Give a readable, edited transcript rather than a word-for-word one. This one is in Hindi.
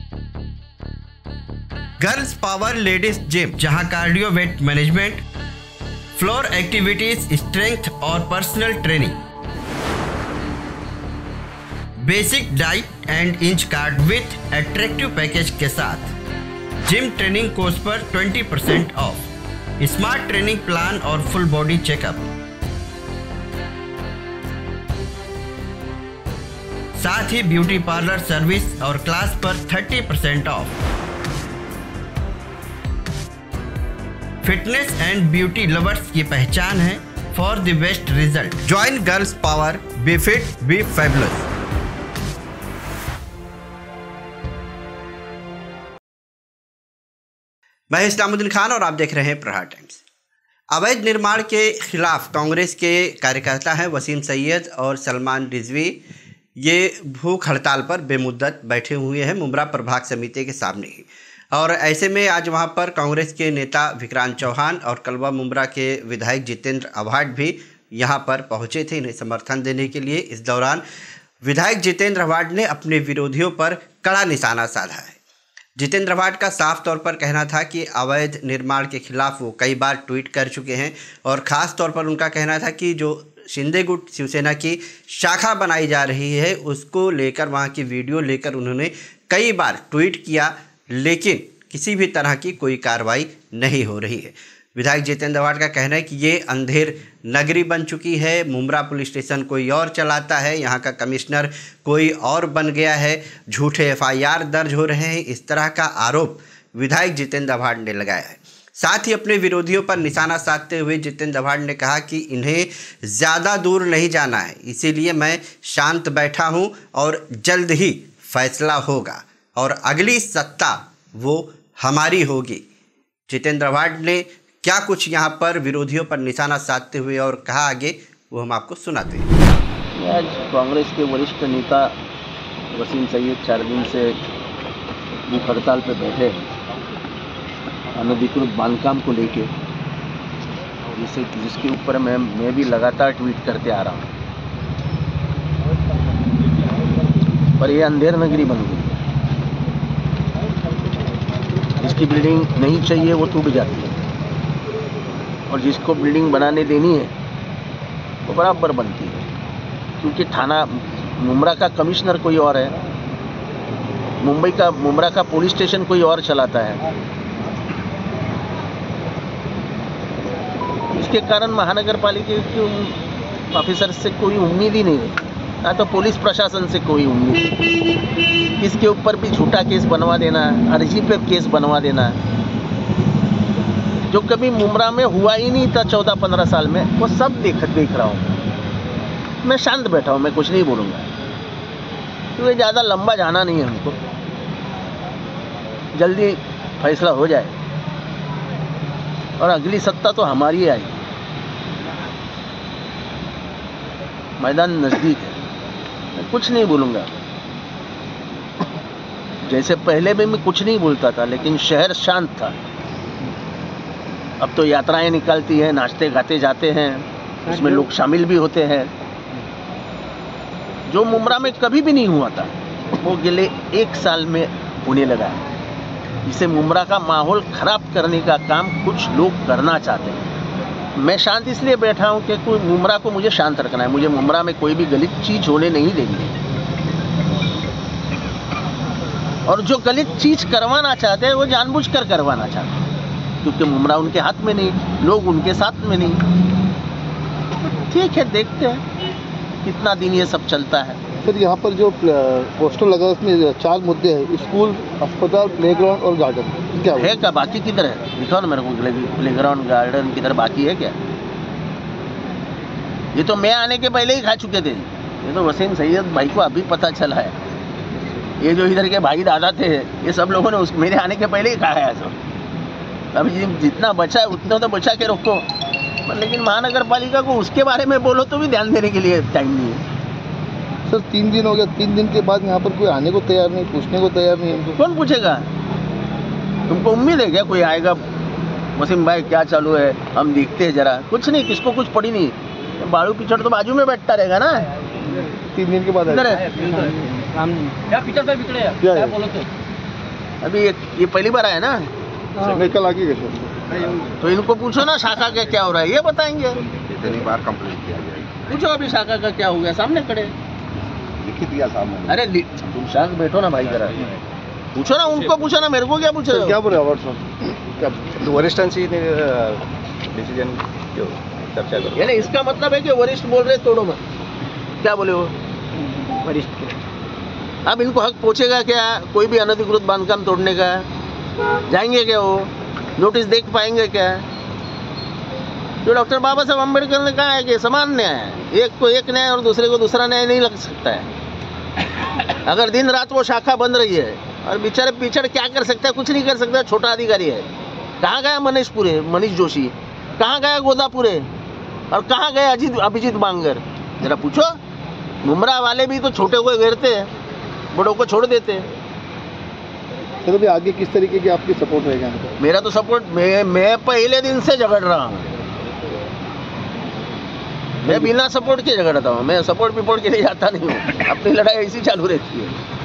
गर्ल्स पावर लेडीज जिम, जहां cardio weight management, floor activities, strength और personal training, basic diet and inch card with attractive package के साथ जिम ट्रेनिंग कोर्स पर 20% ऑफ, स्मार्ट ट्रेनिंग प्लान और फुल बॉडी चेकअप, साथ ही ब्यूटी पार्लर सर्विस और क्लास पर 30% off. Fitness and beauty lovers की पहचान है for the best result. Join girls power, be fit, be fabulous. मैं इस्लामुद्दीन खान और आप देख रहे हैं प्रहार टाइम्स। अवैध निर्माण के खिलाफ कांग्रेस के कार्यकर्ता हैं वसीम सैयद और सलमान रिजवी, ये भूख हड़ताल पर बेमुद्दत बैठे हुए हैं मुमरा प्रभाग समिति के सामने ही। और ऐसे में आज वहां पर कांग्रेस के नेता विक्रांत चौहान और कलवा मुमरा के विधायक जितेंद्र अवार्ड भी यहां पर पहुंचे थे इन्हें समर्थन देने के लिए। इस दौरान विधायक जितेंद्र अवार्ड ने अपने विरोधियों पर कड़ा निशाना साधा है। जितेंद्र अवार्ड का साफ तौर पर कहना था कि अवैध निर्माण के खिलाफ वो कई बार ट्वीट कर चुके हैं और ख़ास तौर पर उनका कहना था कि जो शिंदे गुट शिवसेना की शाखा बनाई जा रही है उसको लेकर, वहाँ की वीडियो लेकर उन्होंने कई बार ट्वीट किया, लेकिन किसी भी तरह की कोई कार्रवाई नहीं हो रही है। विधायक जितेंद्र अवार्ड का कहना है कि ये अंधेर नगरी बन चुकी है, मुमरा पुलिस स्टेशन कोई और चलाता है, यहाँ का कमिश्नर कोई और बन गया है, झूठे FIR दर्ज हो रहे हैं, इस तरह का आरोप विधायक जितेंद्र अवार्ड ने लगाया है। साथ ही अपने विरोधियों पर निशाना साधते हुए जितेंद्र अवार्ड ने कहा कि इन्हें ज़्यादा दूर नहीं जाना है, इसीलिए मैं शांत बैठा हूँ और जल्द ही फैसला होगा और अगली सत्ता वो हमारी होगी। जितेंद्र अवार्ड ने क्या कुछ यहाँ पर विरोधियों पर निशाना साधते हुए और कहा आगे, वो हम आपको सुनाते हैं। आज कांग्रेस के वरिष्ठ नेता वसीम सैयद 4 दिन से भूख हड़ताल पर बैठे हैं अनधिकृत बांधकाम को लेके, जिसके ऊपर मैं भी लगातार ट्वीट करते आ रहा हूँ। पर ये अंधेर नगरी बन गई, जिसकी बिल्डिंग नहीं चाहिए वो टूट जाती है और जिसको बिल्डिंग बनाने देनी है वो बराबर बनती है, क्योंकि थाना मुमरा का कमिश्नर कोई और है, मुमरा का पुलिस स्टेशन कोई और चलाता है। इसके कारण महानगर पालिका के ऑफिसर से कोई उम्मीद ही नहीं है, ना तो पुलिस प्रशासन से कोई उम्मीद नहीं। इसके ऊपर भी झूठा केस बनवा देना है, अर्जी पे केस बनवा देना है, जो कभी मुमरा में हुआ ही नहीं था 14-15 साल में, वो सब देख रहा हूँ। मैं शांत बैठा हूँ, मैं कुछ नहीं बोलूँगा क्योंकि ज़्यादा लंबा जाना नहीं है हमको, जल्दी फैसला हो जाए और अगली सत्ता तो हमारी आएगी। मैदान नज़दीक है, मैं कुछ नहीं बोलूँगा। जैसे पहले भी मैं कुछ नहीं बोलता था, लेकिन शहर शांत था। अब तो यात्राएं निकलती हैं, नाचते गाते जाते हैं, उसमें लोग शामिल भी होते हैं। जो मुमरा में कभी भी नहीं हुआ था वो अगले 1 साल में होने लगा है। इसे मुमरा का माहौल खराब करने का काम कुछ लोग करना चाहते हैं। मैं शांत इसलिए बैठा हूँ कि कोई मुमरा को मुझे शांत रखना है, मुझे मुमरा में कोई भी गलत चीज़ होने नहीं देनी। और जो गलत चीज़ करवाना चाहते हैं वो जानबूझकर करवाना चाहते हैं, क्योंकि मुमरा उनके हाथ में नहीं, लोग उनके साथ में नहीं। ठीक है, देखते हैं कितना दिन ये सब चलता है। सर, यहाँ पर जो पोस्टर लगा उसमें 4 मुद्दे हैं, स्कूल, अस्पताल, प्लेग्राउंड और गार्डन। क्या है क्या? बाकी किधर है? दिखाओ ना मेरे को, प्लेग्राउंड गार्डन किधर बाकी है क्या? ये तो मैं आने के पहले ही खा चुके थे। ये तो वसीम सैयद भाई को अभी पता चला है। ये जो इधर के भाई दादा थे, ये सब लोगों ने मेरे आने के पहले ही खाया है सब। अभी जितना बचा है उतना तो बचा के रखो, लेकिन महानगर पालिका को उसके बारे में बोलो तो भी ध्यान देने के लिए टाइम नहीं है। सर, 3 दिन हो गया, 3 दिन के बाद यहाँ पर कोई आने को तैयार नहीं, पूछने को तैयार नहीं। कौन पूछेगा? तुमको उम्मीद है क्या कोई आएगा? वसीम भाई क्या चालू है, हम देखते हैं जरा। कुछ नहीं, किसको कुछ पड़ी नहीं। बाड़ू पिछड़ तो बाजू में बैठता रहेगा ना। 3 दिन के बाद अभी ये पहली बार आया ना, नहीं कल आगे कैसे? तो इनको पूछो ना शाखा का क्या हो रहा है, ये बताएंगे। कितनी बार कंप्लेंट किया गया, पूछो अभी शाखा का क्या हो गया, सामने खड़े। लिखित दिया सामने। अरे तुम शांत बैठो ना भाई, जरा पूछो ना, उनको पूछो ना, मेरे को क्या पूछो। क्या बोले अवार्ड साहब? वरिष्ठांशी डिसीजन चर्चा करो। यानी इसका मतलब है कि वरिष्ठ बोल रहे तोड़ो मत, क्या बोले वो वरिष्ठ के। अब इनको हक पहुंचेगा क्या कोई भी अनधिकृत बांधकाम तोड़ने का? जाएंगे क्या वो, नोटिस देख पाएंगे क्या? जो डॉक्टर बाबा साहब अम्बेडकर ने कहा है कि समान न्याय है, एक को एक न्याय और दूसरे को दूसरा न्याय नहीं लग सकता है। अगर दिन रात वो शाखा बंद रही है और बेचारे पीछड़ क्या कर सकता है, कुछ नहीं कर सकता, छोटा अधिकारी है। कहाँ गया मनीष जोशी, कहाँ गया गोदापुरे, और कहाँ गए अभिजीत बांगर? जरा पूछो। मुमरा वाले भी तो छोटे को घेरते हैं, बड़ों को छोड़ देते हैं। सर अभी आगे किस तरीके की आपकी सपोर्ट रहेगा? मेरा तो सपोर्ट, मैं पहले दिन से झगड़ रहा हूँ। मैं बिना सपोर्ट के झगड़ता हूँ, मैं सपोर्ट के लिए जाता नहीं हूँ। अपनी लड़ाई ऐसी चालू रहती है।